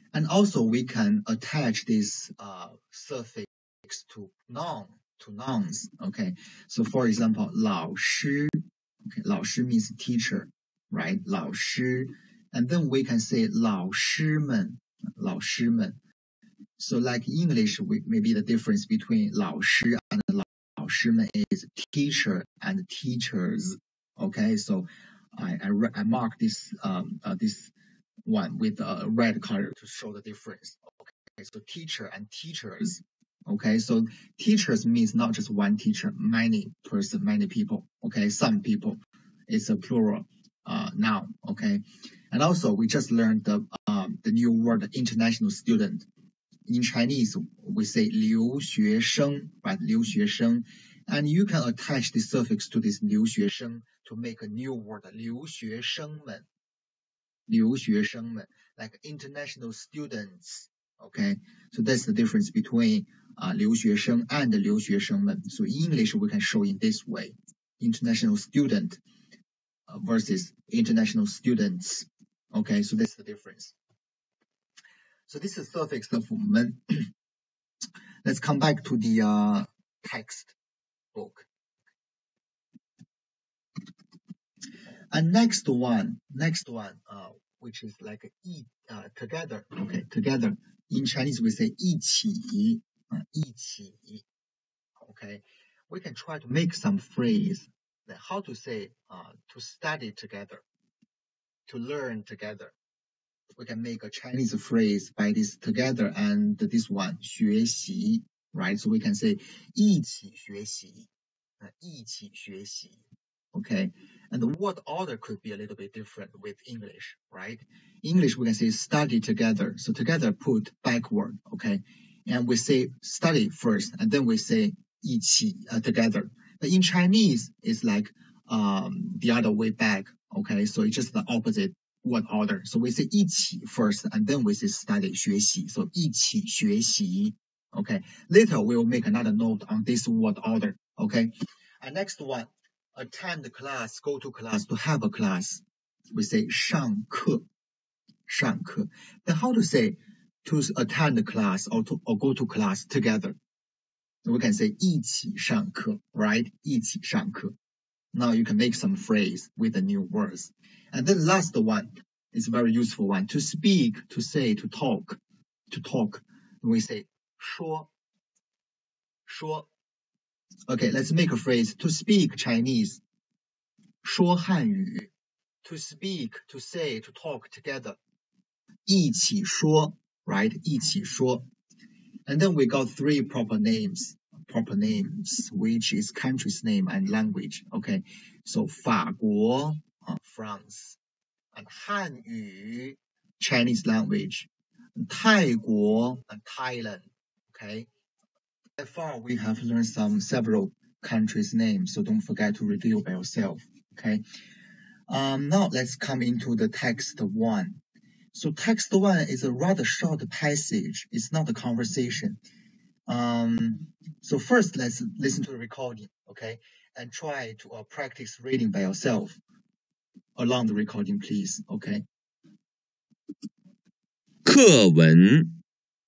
And also we can attach this suffix to nouns. Okay, so for example, 老师. Okay, 老师 means teacher, right? 老师. And then we can say 老师们. So like English, maybe the difference between 老师 and 老师们 is teacher and teachers. Okay, so I mark this this one with a red color to show the difference. Okay, so teacher and teachers. Okay, so teachers means not just one teacher, many people. Okay, some people. It's a plural noun. Okay, and also we just learned the new word international student. In Chinese, we say 留学生, right? 留学生. And you can attach the suffix to this 留学生 to make a new word, 留学生们. 留学生们, like international students. Okay, so that's the difference between 留学生 and 留学生们. So in English, we can show in this way: international student versus international students. Okay, so that's the difference. So this is suffix of 们. Let's come back to the text book. And next one, which is like together. Okay, together. In Chinese, we say 一起. 一起. Okay, we can try to make some phrase. How to say to study together, to learn together. We can make a Chinese phrase by this together and this one 学习, right? So we can say 一起学习. 一起学习. Okay, and the word order could be a little bit different with English, right? English, we can say study together. So together put backward, okay? And we say study first, and then we say 一起 together. But in Chinese, it's like the other way back, okay? So it's just the opposite word order. So we say 一起 first, and then we say study 学习. So 一起学习, okay? Later, we will make another note on this word order, okay? And next one, attend class, go to class, to have a class. We say 上课. Then how to say to attend the class or go to class together? We can say 一起上课, right? 一起上课. Now you can make some phrase with the new words. And then last one is a very useful one. To speak, to say, to talk. We say 说. Okay, let's make a phrase. To speak Chinese, 说汉语. To speak, to say, to talk together, 一起说, right? 一起说. And then we got three proper names, which is country's name and language. Okay, so 法国, France, and 汉语, Chinese language, 泰国, and Thailand. Okay, so far we have learned several countries' names, so don't forget to review by yourself. Okay, now let's come into the text one. So text one is a rather short passage. It's not a conversation. So first, let's listen to the recording, okay? And try to practice reading by yourself along the recording, please, okay? 课文。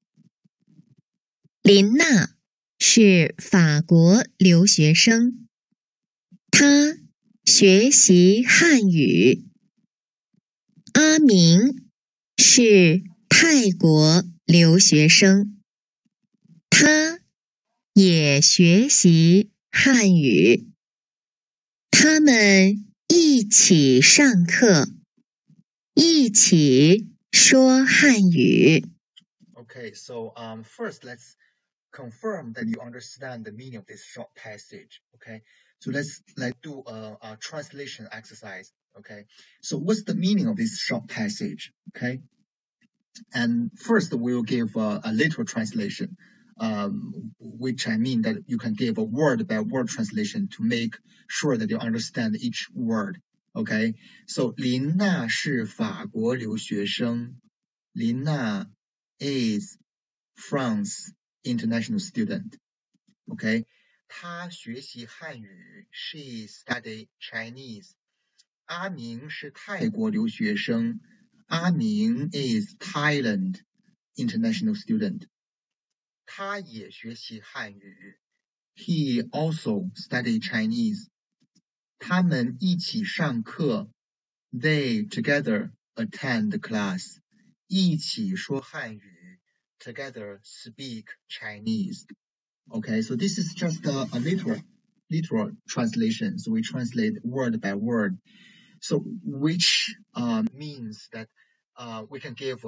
林娜是法国留学生，她学习汉语。阿明是泰国留学生，他也学习汉语。他们一起上课，一起说汉语。 Okay, so first let's confirm that you understand the meaning of this short passage, okay? So let's do a translation exercise, okay? So what's the meaning of this short passage, okay? And first we'll give a literal translation, which I mean that you can give a word by word translation to make sure that you understand each word, okay? So 林娜是法国留学生，林娜 is France international student, okay? 她学习汉语 she study Chinese. 阿明是泰国留学生，阿明 is Thailand international student. 他也学习汉语。He also studied Chinese. 他们一起上课。They together attend the class. 一起说汉语。Together speak Chinese. Okay, so this is just a literal translation. So we translate word by word. So which means that we can give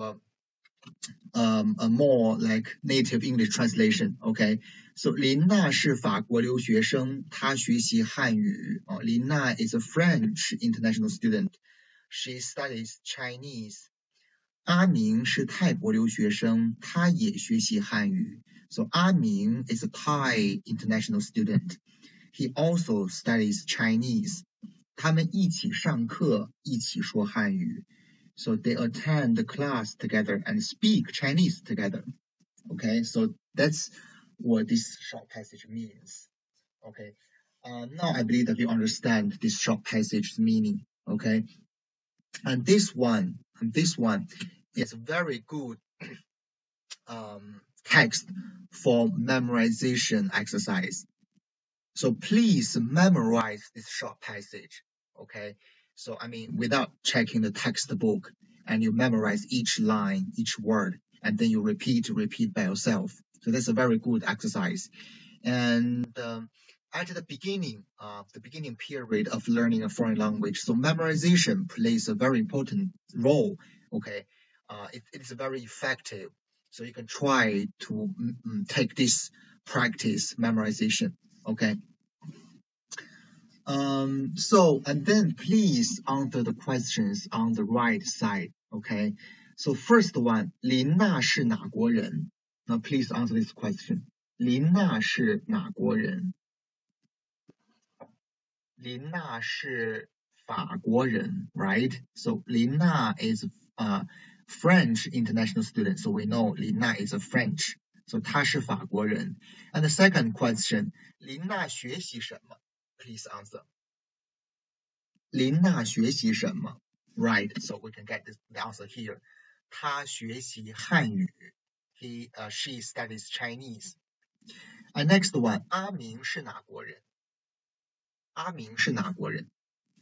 a more like native English translation. Okay, so 琳娜是法国留学生，她学习汉语。琳娜 is a French international student. She studies Chinese. 阿明是泰国留学生，他也学习汉语。So 阿明 is a Thai international student. He also studies Chinese. 他们一起上课，一起说汉语。So they attend the class together and speak Chinese together. Okay, so that's what this short passage means. Okay, now I believe that you understand this short passage's meaning. Okay, and this one is a very good text for memorization exercise. So please memorize this short passage. Okay, so I mean without checking the textbook, and you memorize each line, each word, and then you repeat by yourself. So that's a very good exercise. And at the beginning period of learning a foreign language, so memorization plays a very important role. Okay, it is very effective. So you can try to take this practice memorization. Okay. So, and then please answer the questions on the right side. Okay. So first one, 琳娜是哪国人? Now please answer this question. 琳娜是哪国人? 琳娜是法国人, right? So 琳娜 is a French international student. So we know 琳娜 is a French. So 她是法国人. And the second question, 琳娜学习什么? Please answer. 琳娜学习什么? Right, so we can get the answer here. 她学习汉语. She studies Chinese. And next one, 阿明是哪国人? 阿明是哪国人?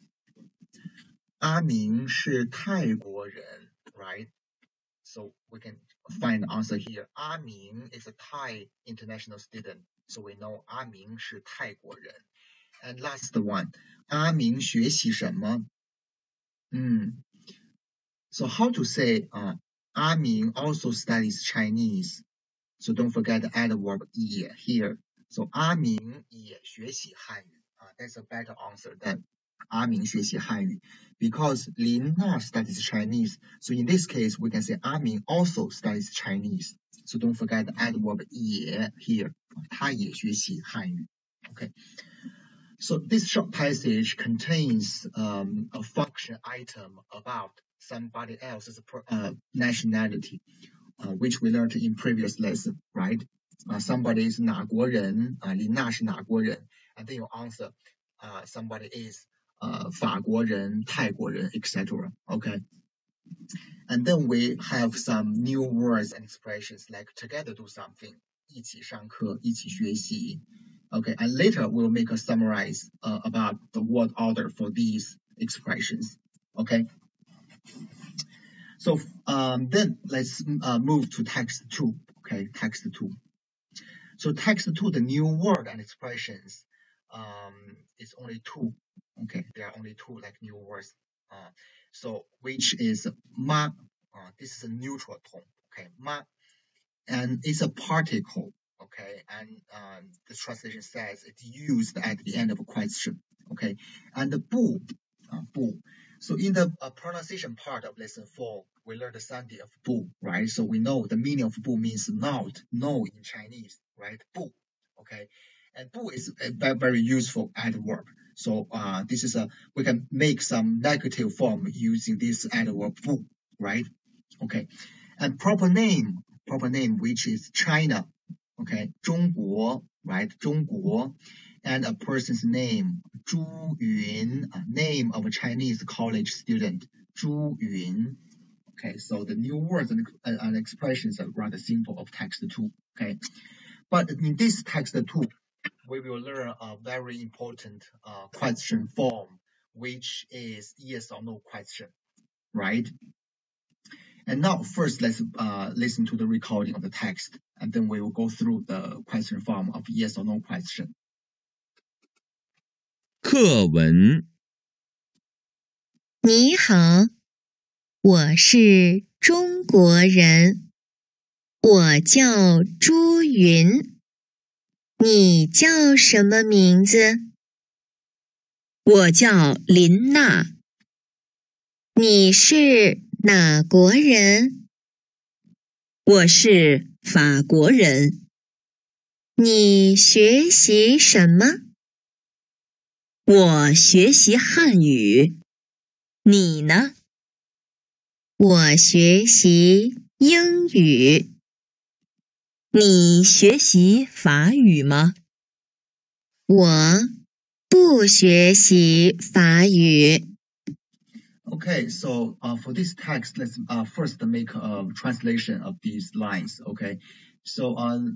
阿明是泰国人, right? So we can find the answer here. 阿明 is a Thai international student. So we know 阿明是泰国人. And last one, 阿明学习什么? So how to say 阿明 also studies Chinese. So don't forget the adverb 也 here. So 阿明也学习汉语. That's a better answer than 阿明学习汉语. Because 琳娜 studies Chinese. So in this case, we can say 阿明 also studies Chinese. So don't forget the adverb 也 here. 他也学习汉语. Okay. So this short passage contains a function item about somebody else's nationality, which we learned in previous lesson, right? Somebody is 哪国人, 琳娜是哪国人, and then you answer somebody is 法国人, 泰国人, etc. Okay. And then we have some new words and expressions like together do something, 一起上课, 一起学习. Okay, and later we'll make a summarize about the word order for these expressions. Okay. So then let's move to text 2. Okay, text 2. So text 2, the new word and expressions is only 2. Okay, there are only 2 like new words. So which is ma. This is a neutral tone. Okay, ma, and it's a particle. Okay, and the translation says it's used at the end of a question. Okay, and the bu. So in the pronunciation part of lesson 4, we learned the Sunday of bu, right? So we know the meaning of bu means not, no in Chinese, right? Bu. Okay, and bu is a very, very useful adverb. So this is we can make some negative form using this adverb bu, right? Okay, and proper name, which is China. Okay, 中国, right? 中国, and a person's name, 朱云, name of a Chinese college student, 朱云. Okay, so the new words and expressions are rather simple of text 2. Okay, but in this text 2, we will learn a very important question form, which is yes or no question, right? And now first let's listen to the recording of the text, and then we will go through the question form of yes or no question. 课文你好，我是中国人，我叫朱云，你叫什么名字？我叫林娜。你是哪国人？我是法国人。你学习什么？我学习汉语。你呢？我学习英语。你学习法语吗？我不学习法语。 Okay, so for this text, let's first make a translation of these lines. Okay, so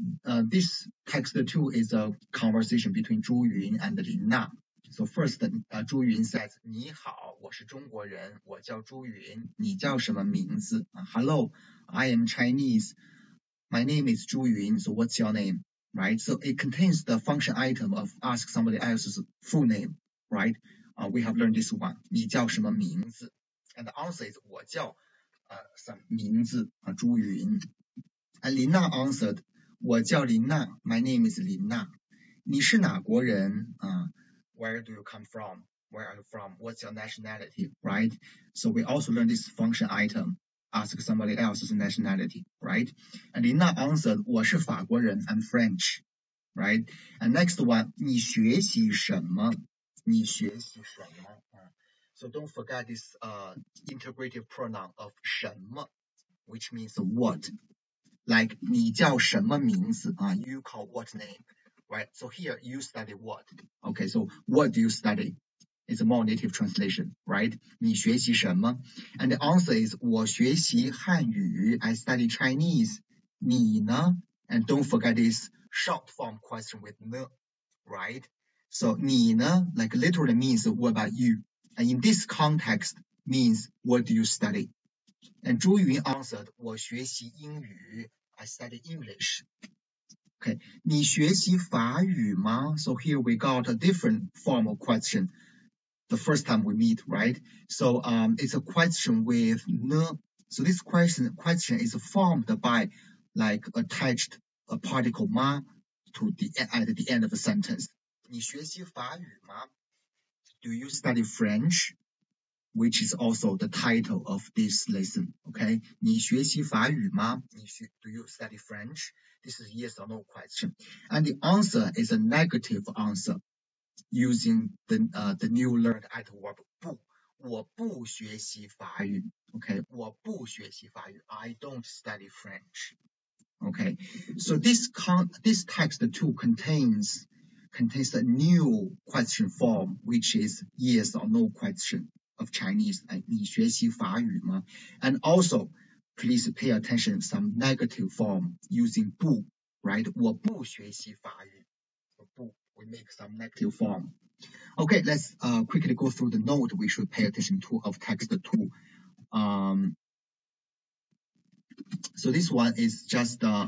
this text 2 is a conversation between Zhu Yun and Lin Na. So first, Zhu Yun says, 你好，我是中国人，我叫朱云，你叫什么名字？Hello, I am Chinese. My name is Zhu Yun. So what's your name? Right? So it contains the function item of ask somebody else's full name. Right? We have learned this one. 你叫什么名字？ And the answer is 我叫什么名字朱云。And Lin Na answered 我叫林娜 My name is 林娜。你是哪国人Where do you come from? Where are you from? What's your nationality? Right? So we also learn this function item. Ask somebody else's nationality. Right? And Lin Na answered 我是法国人 I'm French. Right? And next one 你学习什么？你学习什么So don't forget this integrative pronoun of 什么 which means what. Like 你叫什么名字you call what name. Right? So here you study what. Okay, so what do you study? It's a more native translation, right? 你学习什么? And the answer is 我学习汉语 I study Chinese. 你呢? And don't forget this short form question with 呢 right? So 你呢 like literally means what about you? And in this context means what do you study? And Zhu Yun answered 我学习英语 I study English. Okay, 你学习法语吗? So here we got a different form of question. The first time we meet, right? So it's a question with 呢. So this question is formed by like attached a particle 吗 to at the end of a sentence. 你学习法语吗? Do you study French? Which is also the title of this lesson. Okay, 你学习法语吗? Do you study French? This is yes or no question. And the answer is a negative answer using the new learned item verb 不。我不学习法语. Okay, 我不学习法语. I don't study French. Okay, so this text 2 contains a new question form, which is yes or no question of Chinese. 你学习法语吗? And also, please pay attention some negative form using 不, right? 我不学习法语. So, we make some negative form. Okay, let's quickly go through the note we should pay attention to of text 2. So this one is just the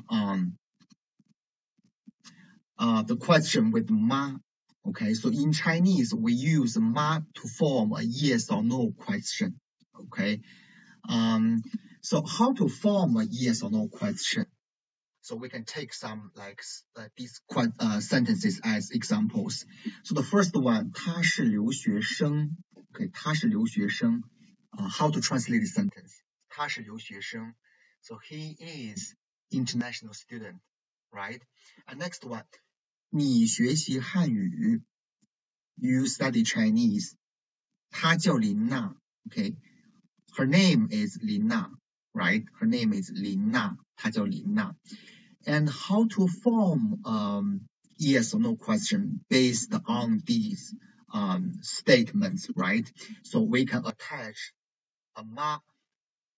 question with 吗. Okay, so in Chinese, we use 吗 to form a yes or no question. Okay, so how to form a yes or no question? So we can take some like these sentences as examples. So the first one, 他是留学生. Okay, 他是留学生. How to translate the sentence? 他是留学生. So he is international student, right? And next one, 你学习汉语 You study Chinese. 她叫林娜. Okay, her name is 林娜, right? Her name is 林娜. 她叫林娜. And how to form yes or no question based on these statements, right? So we can attach a 吗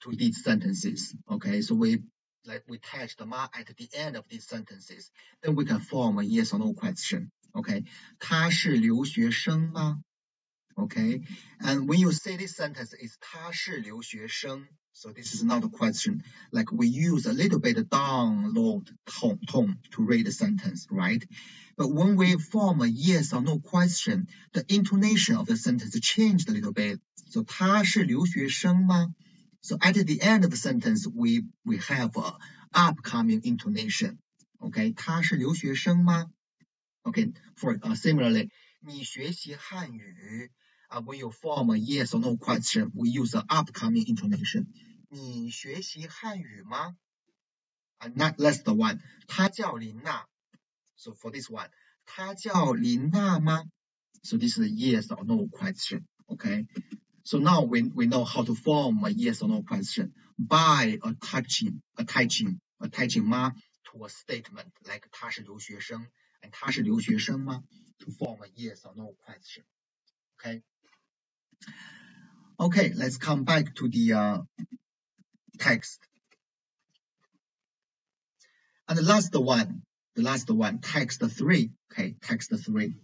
to these sentences. Okay, so we attach the ma at the end of these sentences, then we can form a yes or no question. Okay, 他是留学生吗? Okay, and when you say this sentence is 他是留学生, so this is not a question. Like we use a little bit of download tone to read the sentence, right? But when we form a yes or no question, the intonation of the sentence changed a little bit. So 他是留学生吗? So at the end of the sentence, we have a upcoming intonation. Okay, 他是留学生吗? Okay, for similarly, 你学习汉语? When you form a yes or no question, we use an upcoming intonation. 你学习汉语吗? Not less than one. 她叫琳娜. So for this one, 她叫琳娜吗? So this is a yes or no question. Okay. So now we know how to form a yes or no question by attaching ma to a statement like 他是留学生 and 他是留学生吗 to form a yes or no question. Okay. Okay, let's come back to the text. And the last one, text 3. Okay, text 3.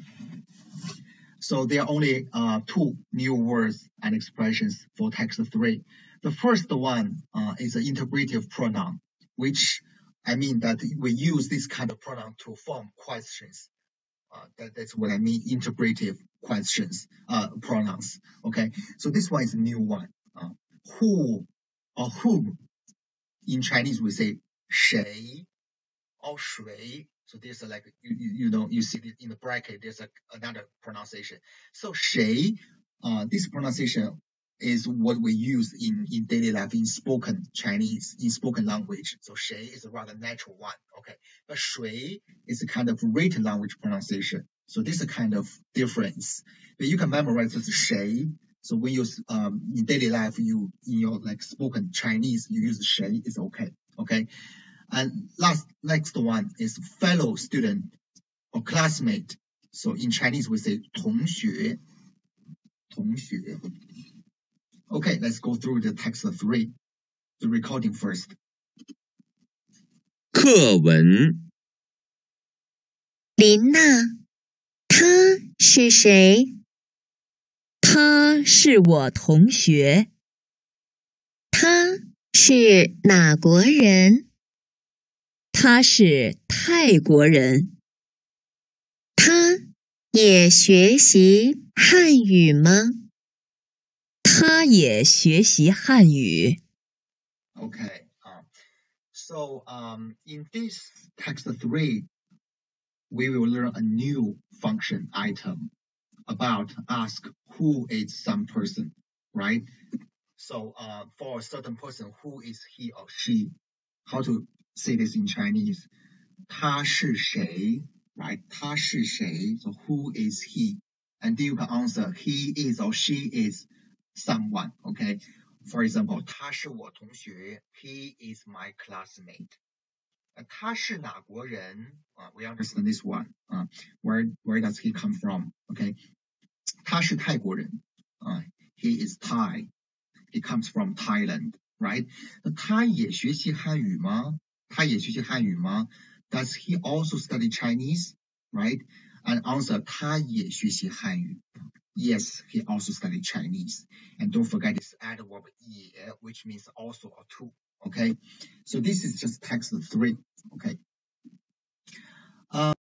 So there are only 2 new words and expressions for text 3. The first one is an interrogative pronoun, which I mean that we use this kind of pronoun to form questions. That's what I mean, interrogative questions, pronouns. Okay, so this one is a new one. Who or whom. In Chinese we say 谁 or 谁. So there's like you see it in the bracket. There's another pronunciation. So 谁, this pronunciation is what we use in daily life in spoken Chinese, in spoken language. So 谁 is a rather natural one. Okay, but 谁 is a kind of written language pronunciation. So this is a kind of difference. But you can memorize this 谁. So when you in daily life, in your like spoken Chinese, you use 谁 is okay. Okay. And next one is fellow student or classmate. So in Chinese we say 同学. Okay, let's go through the text 3. The recording first. 课文琳娜，她是谁？ 他是我同学。 他是哪国人？ 他是泰国人。 他也学习汉语吗？ 他也学习汉语。 Okay, so in this text 3, we will learn a new function item about ask who is some person, right? So for a certain person, who is he or she? How to say this in Chinese? 他是谁, right? 他是谁? So who is he? And then you can answer he is or she is someone, okay? For example, 他是我同学, he is my classmate. 他是哪国人? We understand this one. Where does he come from? Okay. 他是泰国人. He is Thai. He comes from Thailand, right? 他也学习汉语吗? 他也学习汉语吗? Does he also study Chinese? Right? And answer, 他也学习汉语. Yes, he also studied Chinese. And don't forget this adverb 也, which means also or to. Okay? So this is just text 3. Okay?